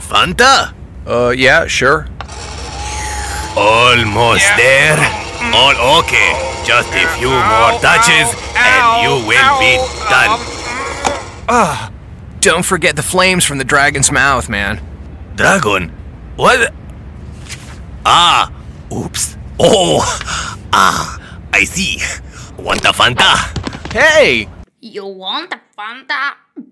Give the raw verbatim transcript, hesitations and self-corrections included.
Fanta? Uh, yeah, sure. Almost yeah. there. All okay. Just a few more touches and you will be done. Ah, don't forget the flames from the dragon's mouth, man. Dragon? What? Ah, oops. Oh, ah, I see. Want a Fanta? Hey! You want a Fanta?